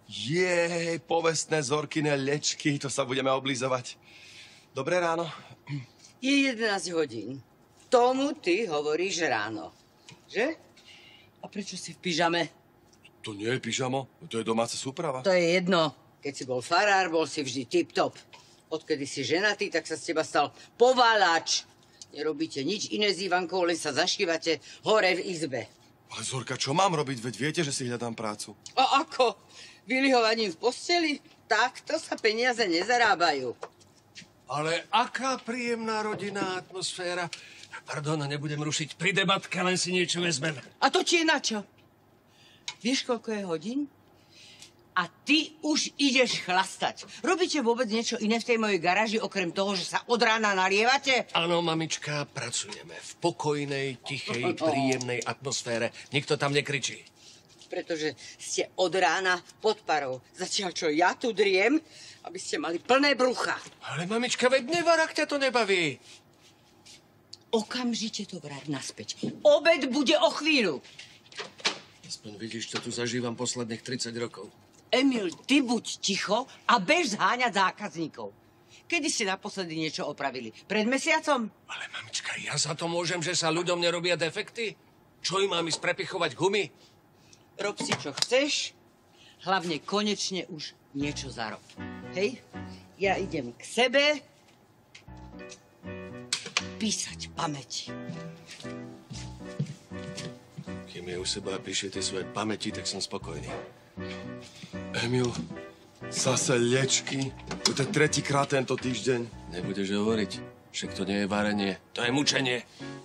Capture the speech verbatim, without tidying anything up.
Jej, povestné Zorkine lečky, to sa budeme oblizovať. Dobré ráno. Je jedenásť hodín. Tomu ty hovoríš ráno. Že? A prečo si v pyžame? To nie je pyžamo, to je domáca súprava. To je jedno. Keď si bol farár, bol si vždy tip-top. Odkedy si ženatý, tak sa z teba stal pováľač. Nerobíte nič iné s Ivankou, len sa zašívate hore v izbe. Ale Zorka, čo mám robiť? Veď viete, že si hľadám prácu. A ako? Vyliehovaním v posteli? Takto sa peniaze nezarábajú. Ale aká príjemná rodinná atmosféra. Pardon, nebudem rušiť pri debatke, len si niečo vezmem. A to či je na čo? Vieš, koľko je hodín? A ty už ideš chlastať. Robíte vôbec niečo iné v tej mojej garáži, okrem toho, že sa od rána nalievate? Áno, mamička, pracujeme v pokojnej, tichej, príjemnej atmosfére. Nikto tam nekričí. Pretože ste od rána pod parou. Zatiaľ, čo ja tu driem, aby ste mali plné brucha. Ale mamička, veď nevar, ak ťa to nebaví. Okamžite to vrať naspäť. Obed bude o chvíľu. Aspoň vidíš, čo tu zažívam posledných tridsať rokov. Emil, ty buď ticho a bež zháňať zákazníkov. Kedy ste naposledy niečo opravili? Pred mesiacom? Ale mamička, ja za to môžem, že sa ľuďom nerobia defekty? Čo im mám ísť prepichovať gumy? Rob si, čo chceš. Hlavne konečne už niečo zarob. Hej? Ja idem k sebe písať pamäti. Kým je u seba a píše tie svoje pamäti, tak som spokojný. Emil, zase liečky. To je tretíkrát tento týždeň. Nebudeš hovoriť. Však to nie je varenie, to je mučenie.